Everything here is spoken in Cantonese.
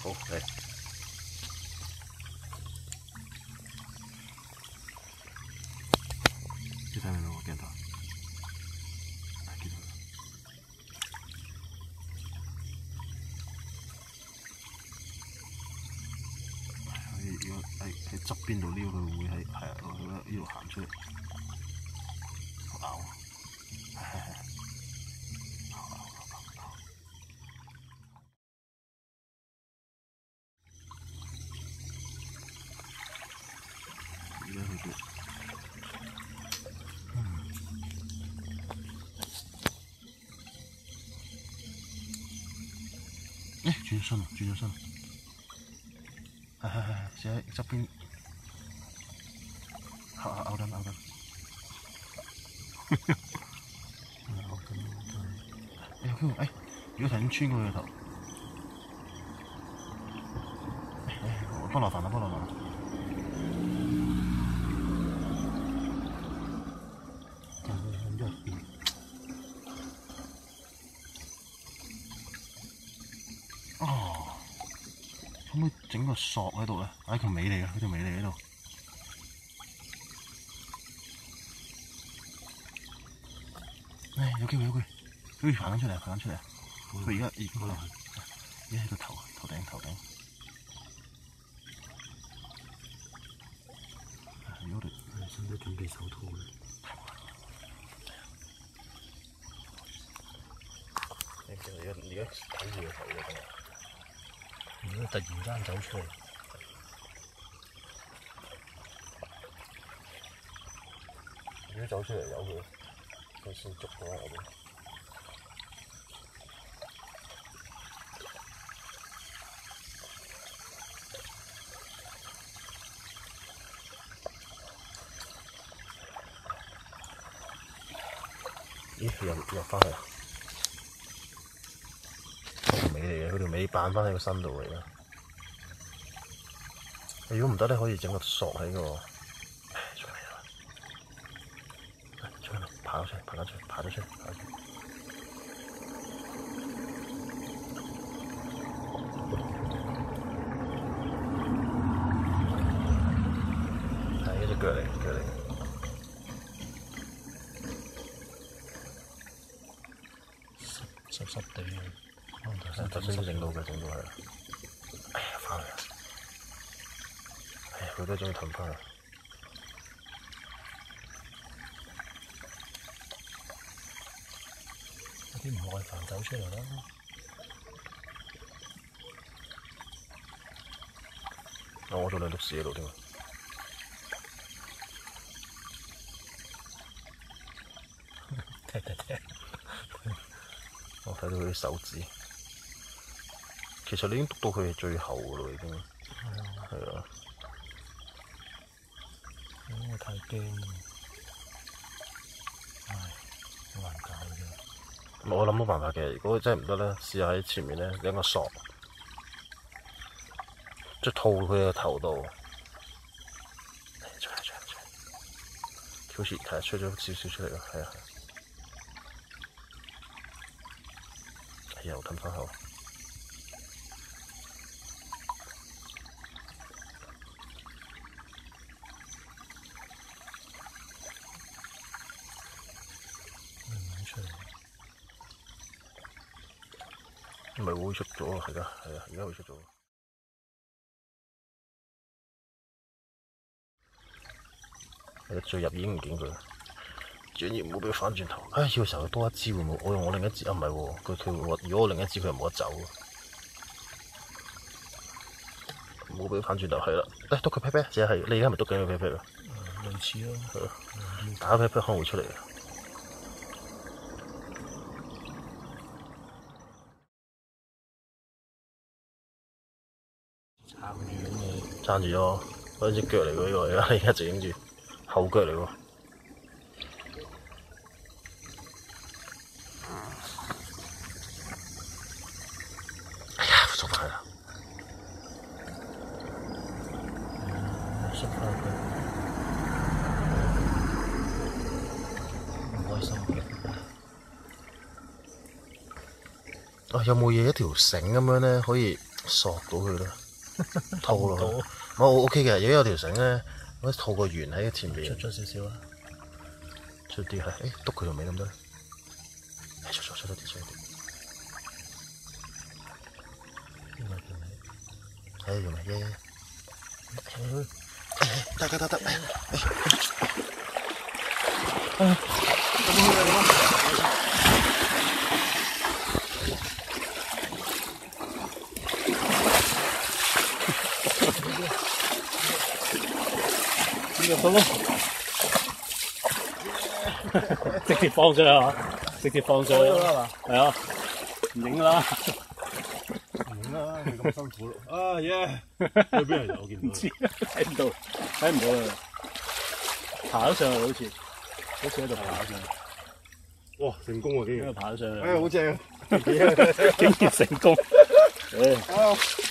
好嚟。你睇唔到個鏡頭？見到啦。如果喺側邊度撩佢，會喺呢度行出嚟，咬。而家佢叫。轉身啊！轉咗身，係，喺側邊，咬緊。有機會，如果頭先穿過佢個頭，菠蘿飯啦。可唔可以整個索喺度咧？條尾嚟嘅，佢條尾嚟喺度。有機會，佢爬緊出嚟。佢而家喺個頭頂。如果你使唔使準備手套咧？而家睇住個頭嘅。如果突然間走出嚟，由佢先捉到我哋。咦？又翻嚟。尾嚟嘅，佢條尾扮翻喺個身度嚟嘅。如果唔得咧，可以整個索喺個，出嚟啦！出嚟，爬咗出嚟。係一隻腳嚟。濕地嘅，頭先都整到係。翻嚟啦！佢都終於騰翻嚟。有啲唔耐煩走出嚟啦。我仲兩篤屎喺度添。踢。我睇到佢啲手指，其實你已經篤到佢最後㗎咯，已經。係啊。因為太驚啦。好難搞嘅。我諗到辦法嘅，如果真係唔得咧，試下喺前面咧整個索，即係套佢個頭度。好似睇下出咗少少出嚟咯，係啊。又褪翻後，出嚟，唔係會出咗啊？係啊，而家會出咗。最入已經唔見佢，轉移唔好俾佢翻轉頭。要嘅時候多一支會冇，我用我另一支唔係喎，佢如果我另一支佢又冇得走，唔好俾佢翻轉頭係啦。篤佢 pat pat，只係你而家咪篤緊佢 pat pat 啊？類似咯，係咯，打 pat pat 可能會出嚟嘅。撐住咗，嗰隻腳嚟喎，呢個而家直影住後腳嚟喎。捉翻佢啦！縮翻佢，唔開心嘅。有冇嘢一條繩咁樣咧，可以索到佢啦，套落去。唔係我 OK 嘅，如果有條繩咧，我套個圓喺前邊。出少少啊，出啲係，篤佢條尾咁多。出多啲，出多啲。用咪耶！得， 呢個咯，直接放上去啊！直接放上去啦，係啊，唔影啦， 唔影啦，你咁辛苦咯。啊耶！去邊嚟？我見唔到， 睇唔到啦，爬咗上去好似喺度爬咗上去。 哇！成功喎，竟然爬咗上去， 好正啊！ 竟然成功，